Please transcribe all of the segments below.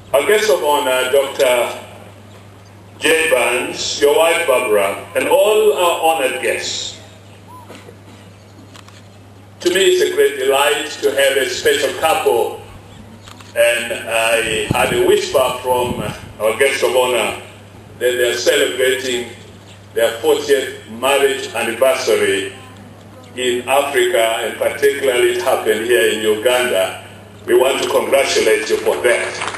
Our guest of honor, Dr. Jay Barnes, your wife Barbara, and all our honored guests. To me, it's a great delight to have a special couple, and I had a whisper from our guest of honor that they are celebrating their 40th marriage anniversary in Africa, and particularly it happened here in Uganda. We want to congratulate you for that.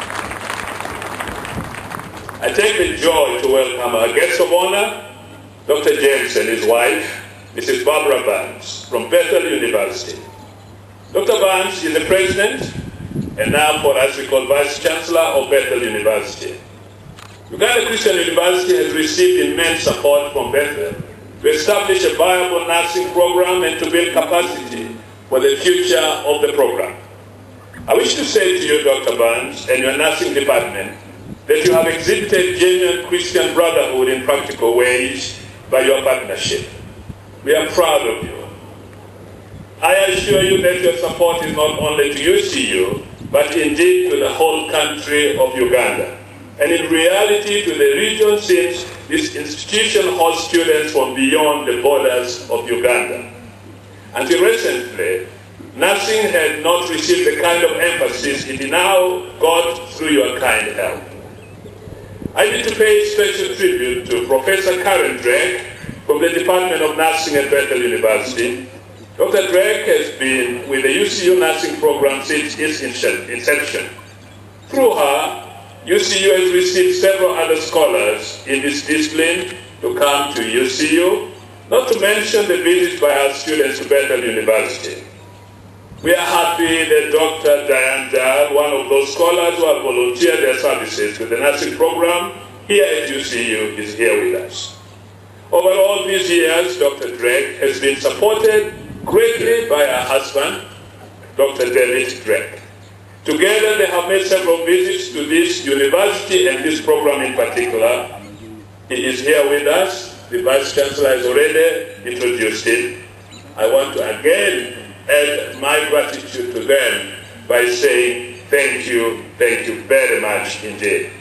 I take the joy to welcome our guest of honor, Dr. James and his wife, Mrs. Barbara Barnes, from Bethel University. Dr. Barnes is the president, and now for us we call Vice Chancellor of Bethel University. Uganda Christian University has received immense support from Bethel to establish a viable nursing program and to build capacity for the future of the program. I wish to say to you, Dr. Barnes, and your nursing department, that you have exhibited genuine Christian brotherhood in practical ways by your partnership. We are proud of you. I assure you that your support is not only to UCU, but indeed to the whole country of Uganda. And in reality to the region, since this institution hosts students from beyond the borders of Uganda. Until recently, nursing had not received the kind of emphasis it now got through your kind help. I need to pay special tribute to Professor Karen Drake from the Department of Nursing at Bethel University. Dr. Drake has been with the UCU nursing program since its inception. Through her, UCU has received several other scholars in this discipline to come to UCU, not to mention the visits by our students to Bethel University. We are happy that Dr. Diane Dal, one of those scholars who have volunteered their services to the nursing program here at UCU, is here with us. Over all these years, Dr. Drake has been supported greatly by her husband, Dr. David Drake. Together, they have made several visits to this university and this program in particular. He is here with us. The Vice Chancellor has already introduced him. I want to again add my gratitude to them by saying thank you very much indeed.